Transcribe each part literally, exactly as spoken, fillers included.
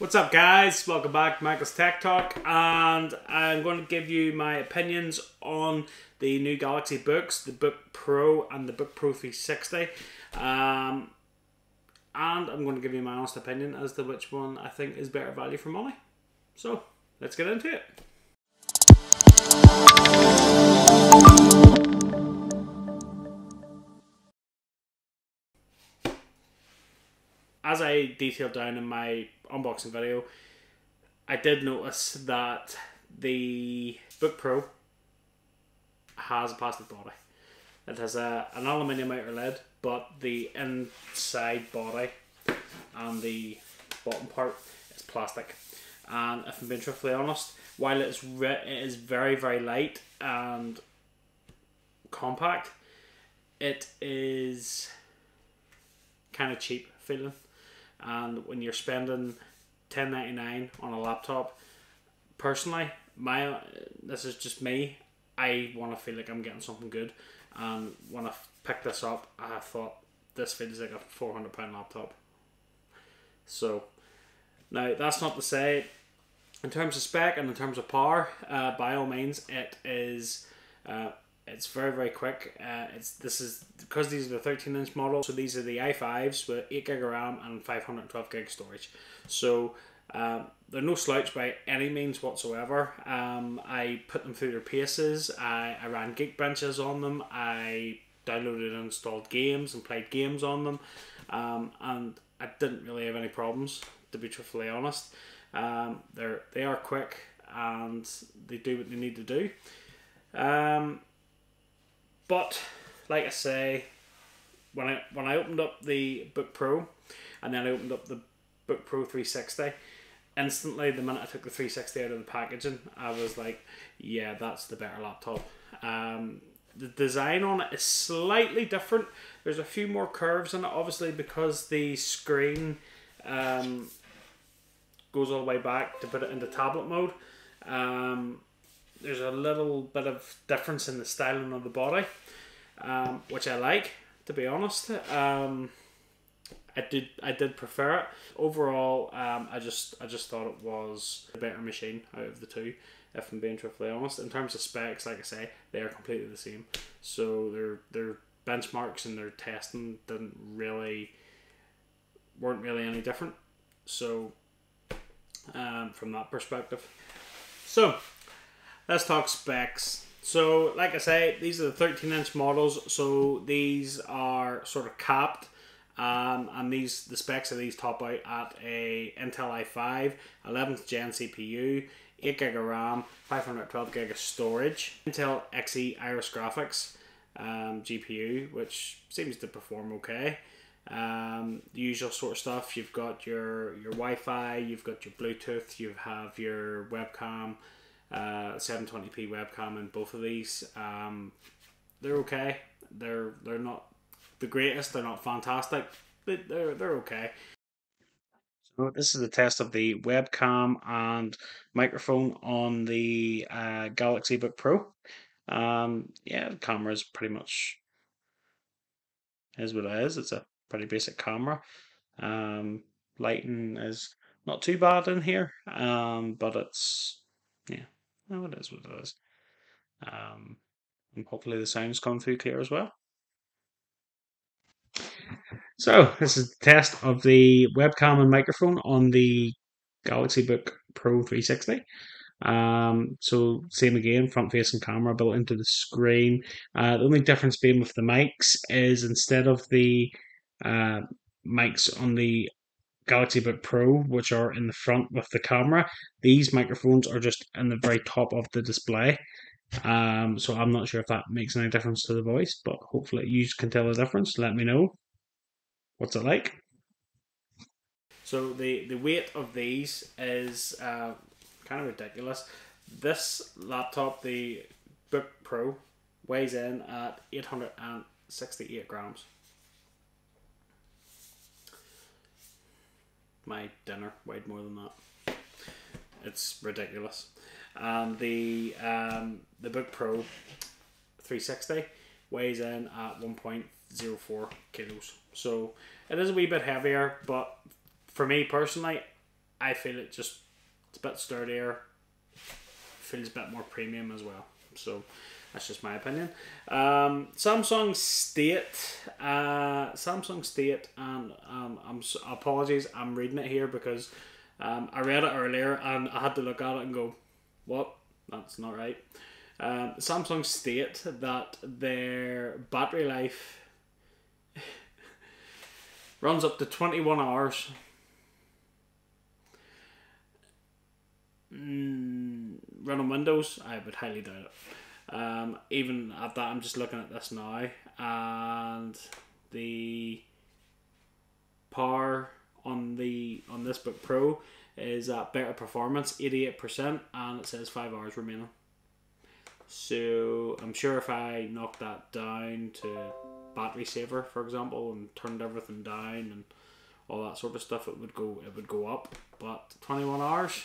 What's up, guys? Welcome back to Michael's Tech Talk, and I'm going to give you my opinions on the new Galaxy Books, the Book Pro and the Book Pro three sixty, um, and I'm going to give you my honest opinion as to which one I think is better value for money. So, let's get into it. As I detailed down in my unboxing video, I did notice that the Book Pro has a plastic body. It has a, an aluminium outer lid, but the inside body and the bottom part is plastic. And if I'm being truthfully honest, while it is, re it is very, very light and compact, it is kind of cheap feeling. And when you're spending ten ninety-nine on a laptop, personally, my this is just me, I want to feel like I'm getting something good. And when I picked this up, I thought this feels like a four hundred pound laptop. So now that's not to say, in terms of spec and in terms of power, uh, by all means, it is. Uh, It's very, very quick. Uh, it's this is because these are the thirteen inch models. So these are the i fives with eight gig of RAM and five hundred twelve gig storage. So um, they're no slouch by any means whatsoever. Um, I put them through their paces. I, I ran Geekbenches on them. I downloaded and installed games and played games on them. Um, and I didn't really have any problems, to be truthfully honest. Um, they're they are quick and they do what they need to do. Um, But like I say, when I when I opened up the Book Pro, and then I opened up the Book Pro three sixty, instantly the minute I took the three sixty out of the packaging, I was like, yeah, that's the better laptop. Um, the design on it is slightly different. There's a few more curves in it, obviously, because the screen um, goes all the way back to put it into tablet mode. Um, there's a little bit of difference in the styling of the body, um, which I like, to be honest. Um, I did I did prefer it. Overall, um, I just I just thought it was a better machine out of the two, if I'm being truthfully honest. In terms of specs, like I say, they are completely the same. So their their benchmarks and their testing didn't really weren't really any different. So um, from that perspective, so. Let's talk specs. So, like I say, these are the thirteen inch models. So these are sort of capped, um, and these the specs of these top out at a Intel i five, eleventh gen C P U, eight gig of RAM, five hundred twelve gig of storage, Intel X E Iris Graphics um, G P U, which seems to perform okay. Um, the usual sort of stuff. You've got your your Wi-Fi, you've got your Bluetooth, you have your webcam. Uh, seven twenty p webcam in both of these. Um, they're okay. They're they're not the greatest. They're not fantastic. But they're they're okay. So this is a test of the webcam and microphone on the uh, Galaxy Book Pro. Um, yeah, the camera is pretty much is what it is. It's a pretty basic camera. Um, lighting is not too bad in here. Um, but it's yeah. Oh, it is what it is. Um, and hopefully the sound's come through clear as well. So this is the test of the webcam and microphone on the Galaxy Book Pro three sixty. Um, so same again, front-facing camera built into the screen. Uh, the only difference being with the mics is instead of the uh, mics on the Galaxy Book Pro, which are in the front with the camera, these microphones are just in the very top of the display. Um, so I'm not sure if that makes any difference to the voice, but hopefully you can tell the difference. Let me know. What's it like? So the, the weight of these is uh, kind of ridiculous. This laptop, the Book Pro, weighs in at eight hundred sixty-eight grams. My dinner weighed more than that. It's ridiculous. And the um, the Book Pro three sixty weighs in at one point zero four kilos. So it is a wee bit heavier, but for me personally, I feel it just, it's a bit sturdier, feels a bit more premium as well. So that's just my opinion. Um, Samsung State, uh, Samsung State, and um, I'm apologies, I'm reading it here because um, I read it earlier and I had to look at it and go, what? That's not right. Um, Samsung state that their battery life runs up to twenty-one hours. Mm, run on Windows, I would highly doubt it. Um, even at that, I'm just looking at this now, and the power on the on this Book Pro is at better performance, eighty-eight percent, and it says five hours remaining. So I'm sure if I knocked that down to battery saver, for example, and turned everything down and all that sort of stuff, it would go it would go up. But twenty-one hours,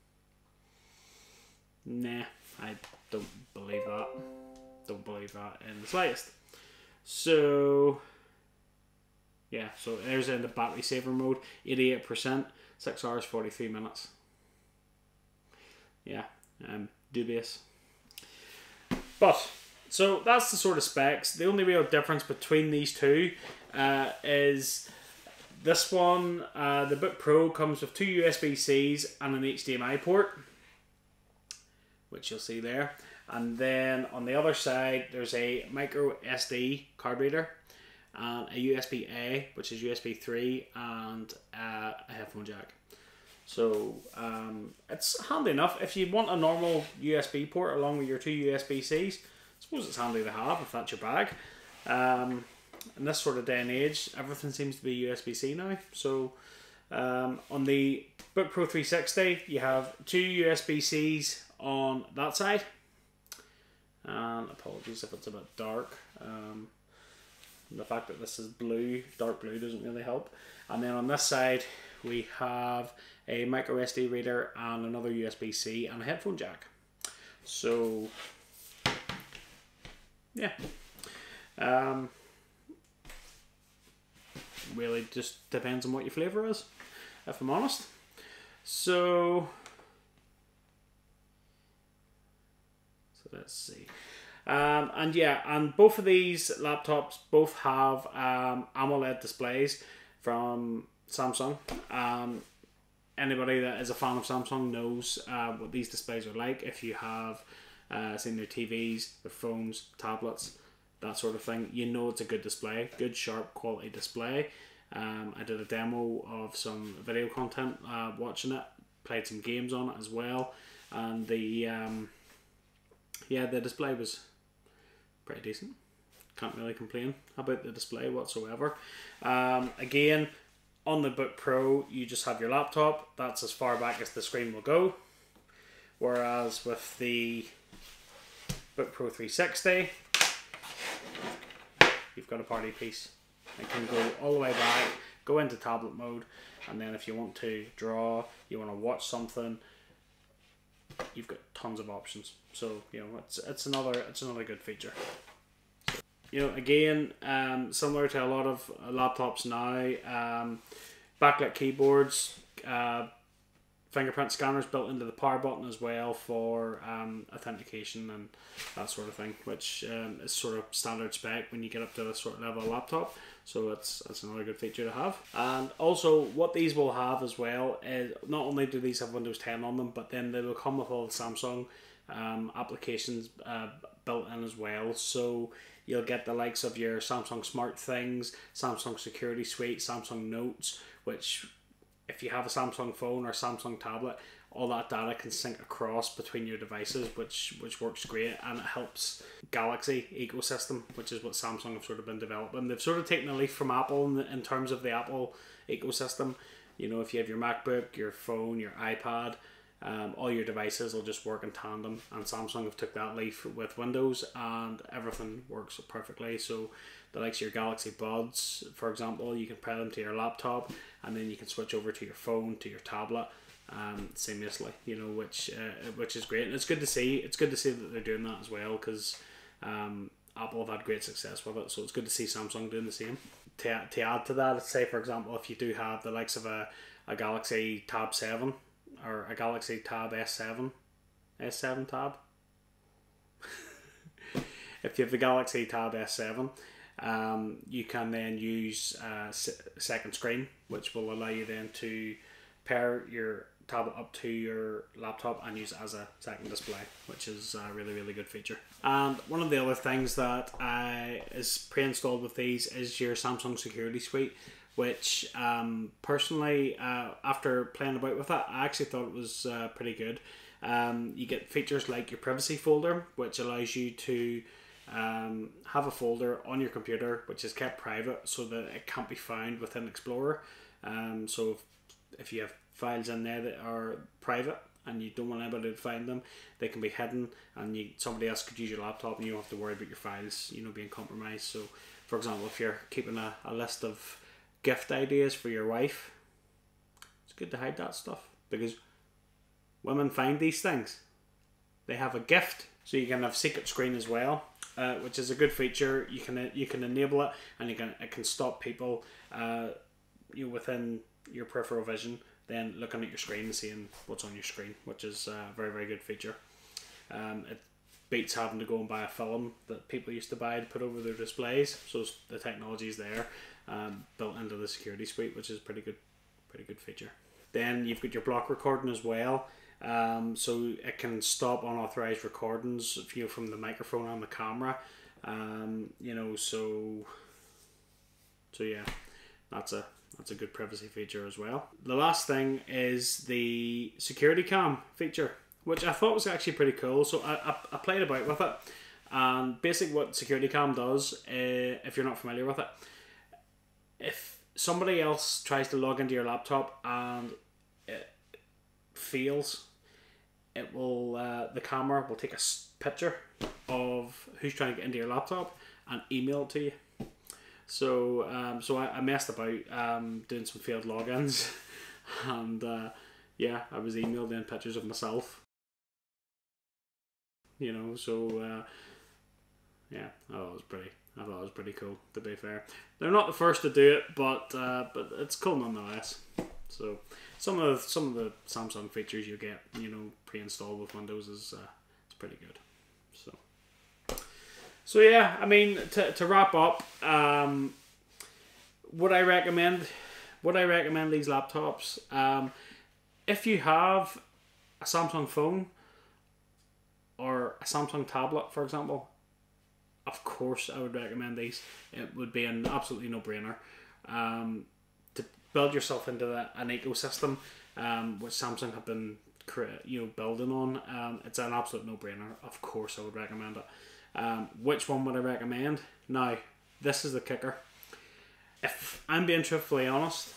nah, I don't believe that. Don't believe that in the slightest. So yeah, so there's in the battery saver mode, eighty-eight percent, six hours forty-three minutes. Yeah, um, dubious. But, so that's the sort of specs. The only real difference between these two uh, is this one, uh, the Book Pro comes with two U S B Cs and an H D M I port, which you'll see there. And then on the other side, there's a micro S D card reader, and a U S B A, which is U S B three, and uh, a headphone jack. So um, it's handy enough. If you want a normal U S B port along with your two U S B Cs, I suppose it's handy to have if that's your bag. Um, in this sort of day and age, everything seems to be U S B C now. So um, on the Book Pro three sixty, you have two U S B Cs on that side. And apologies if it's a bit dark. Um, the fact that this is blue, dark blue, doesn't really help. And then on this side, we have a micro S D reader and another U S B C and a headphone jack. So yeah, um, really just depends on what your flavour is, if I'm honest. So, so let's see. Um, and yeah, and both of these laptops both have um, AMOLED displays from Samsung. Um, anybody that is a fan of Samsung knows uh, what these displays are like. If you have uh, seen their T Vs, their phones, tablets, that sort of thing, you know it's a good display, good sharp quality display. Um, I did a demo of some video content uh, watching it, played some games on it as well, and the um, yeah, the display was pretty decent. Can't really complain about the display whatsoever. Um, again, on the Book Pro, you just have your laptop. That's as far back as the screen will go. Whereas with the Book Pro three sixty, you've got a party piece. It can go all the way back, go into tablet mode, and then if you want to draw, you want to watch something, you've got tons of options. So you know it's it's another it's another good feature. You know, again, um, similar to a lot of laptops now, um, backlit keyboards, uh, fingerprint scanners built into the power button as well for um, authentication and that sort of thing, which um, is sort of standard spec when you get up to this sort of level of laptop. So it's, it's another good feature to have. And also what these will have as well is not only do these have Windows ten on them, but then they will come with all the Samsung um, applications uh, built in as well. So you'll get the likes of your Samsung Smart Things, Samsung Security Suite, Samsung Notes, which if you have a Samsung phone or Samsung tablet, all that data can sync across between your devices, which which works great, and it helps Galaxy ecosystem, which is what Samsung have sort of been developing. They've sort of taken a leaf from Apple in, the, in terms of the Apple ecosystem. You know, if you have your MacBook, your phone, your iPad, um, all your devices will just work in tandem, and Samsung have took that leaf with Windows, and everything works perfectly. So the likes of your Galaxy Buds, for example, you can pair them to your laptop, and then you can switch over to your phone, to your tablet, um, seamlessly. You know, which uh, which is great, and it's good to see. It's good to see that they're doing that as well, because um, Apple have had great success with it. So it's good to see Samsung doing the same. To to add to that, say for example, if you do have the likes of a a Galaxy Tab seven or a Galaxy Tab S seven, S seven Tab. If you have the Galaxy Tab S seven, um, you can then use a second screen, which will allow you then to pair your tablet up to your laptop and use it as a second display, which is a really really good feature. And one of the other things that uh, is pre-installed with these is your Samsung Security Suite, which um, personally, uh, after playing about with it, I actually thought it was uh, pretty good. Um, you get features like your privacy folder, which allows you to um, have a folder on your computer which is kept private so that it can't be found within Explorer. Um, so if, if you have files in there that are private and you don't want anybody to find them, they can be hidden, and you, somebody else could use your laptop and you don't have to worry about your files, you know, being compromised. So for example, if you're keeping a, a list of gift ideas for your wife, it's good to hide that stuff, because women find these things. They have a gift. So you can have secret screen as well, uh, which is a good feature. You can you can enable it, and you can it can stop people uh, you know, within your peripheral vision then looking at your screen and seeing what's on your screen, which is a very very good feature. Um, it beats having to go and buy a film that people used to buy to put over their displays. So the technology is there, um, built into the security suite, which is pretty good, pretty good feature. Then you've got your block recording as well. Um, so it can stop unauthorized recordings, you know, from the microphone and the camera. Um, you know, so so yeah, that's a that's a good privacy feature as well. The last thing is the security cam feature, which I thought was actually pretty cool. So I, I, I played about with it, and basically what security cam does, uh, if you're not familiar with it, if somebody else tries to log into your laptop and it fails, it will uh, the camera will take a picture of who's trying to get into your laptop and email it to you. So um, so I, I messed about um, doing some failed logins, and uh, yeah, I was emailed in pictures of myself. You know, so uh, yeah, I thought it was pretty. I thought it was pretty cool. To be fair, they're not the first to do it, but uh, but it's cool nonetheless. So some of the, some of the Samsung features you get, you know, pre-installed with Windows is uh, it's pretty good. So so yeah, I mean, to to wrap up, um, would I recommend would I recommend these laptops? Um, if you have a Samsung phone or a Samsung tablet, for example, of course I would recommend these. It would be an absolutely no-brainer. Um, to build yourself into the, an ecosystem, um, which Samsung have been you know building on, um, it's an absolute no-brainer. Of course I would recommend it. Um, which one would I recommend? Now, this is the kicker. If I'm being truthfully honest,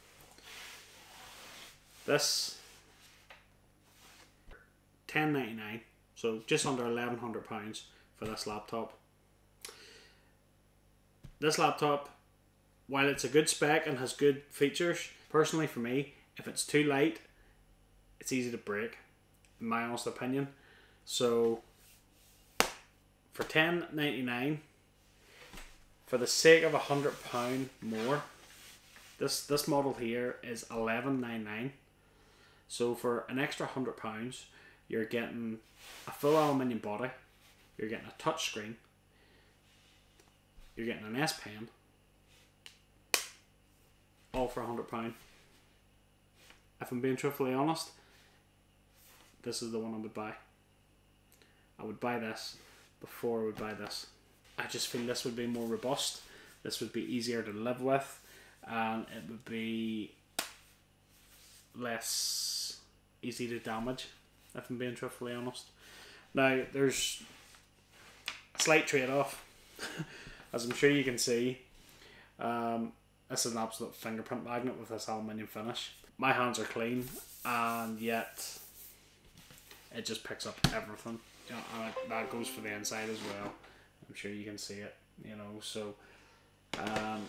this ten ninety-nine, so just under eleven hundred pounds for this laptop. This laptop, while it's a good spec and has good features, personally for me, if it's too light, it's easy to break, in my honest opinion. So for ten ninety-nine, for the sake of a hundred pound more, this this model here is eleven ninety-nine. So for an extra hundred pounds, you're getting a full aluminium body, you're getting a touch screen, you're getting an S Pen, all for a hundred pound. If I'm being truthfully honest, this is the one I would buy. I would buy this before I would buy this. I just feel this would be more robust, this would be easier to live with, and it would be less easy to damage, if I'm being truthfully honest. Now, there's a slight trade-off. As I'm sure you can see, um, this is an absolute fingerprint magnet with this aluminium finish. My hands are clean, and yet it just picks up everything. You know, and it, that goes for the inside as well. I'm sure you can see it, you know, so um,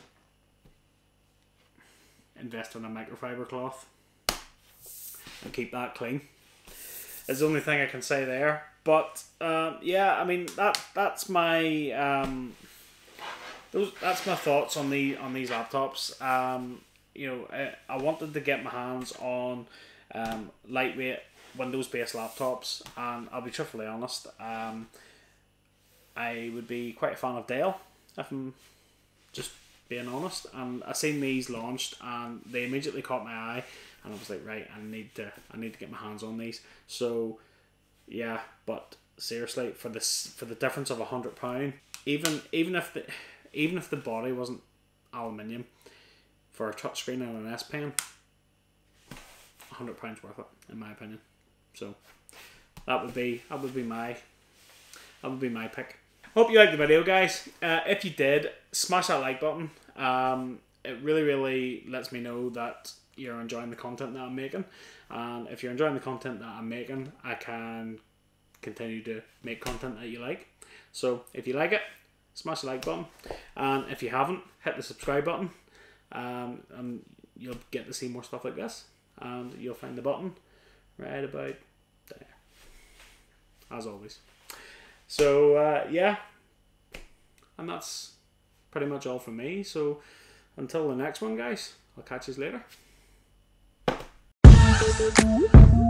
invest in a microfiber cloth and keep that clean. Is the only thing I can say there. But um, yeah, I mean that that's my um, those that's my thoughts on the on these laptops. Um, you know, I, I wanted to get my hands on um, lightweight Windows-based laptops, and I'll be truthfully honest, um, I would be quite a fan of Dell, if I'm just being honest. And I seen these launched, and they immediately caught my eye, and I was like, right, I need to, I need to get my hands on these. So, yeah, but seriously, for this, for the difference of a hundred pound, even even if the, even if the body wasn't aluminium, for a touchscreen and an S Pen, a hundred pounds worth it, in my opinion. So that would be that would be my that would be my pick. Hope you liked the video, guys. Uh, if you did, smash that like button. Um, it really, really lets me know that you're enjoying the content that I'm making. And if you're enjoying the content that I'm making, I can continue to make content that you like. So if you like it, smash the like button. And if you haven't, hit the subscribe button. Um, and you'll get to see more stuff like this. And you'll find the button right about there, as always. So, uh, yeah, and that's pretty much all from me. So, until the next one, guys, I'll catch you later.